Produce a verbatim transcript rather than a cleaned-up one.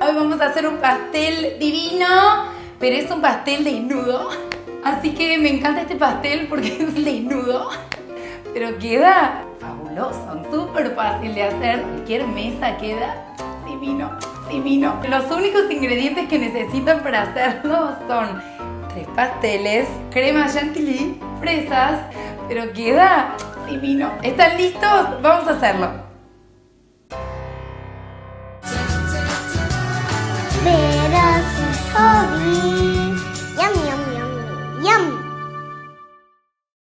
Hoy vamos a hacer un pastel divino, pero es un pastel desnudo. Así que me encanta este pastel porque es desnudo, pero queda fabuloso, súper fácil de hacer. Cualquier mesa queda divino, divino. Los únicos ingredientes que necesitan para hacerlo son tres pasteles, crema chantilly, fresas, pero queda divino. ¿Están listos? Vamos a hacerlo.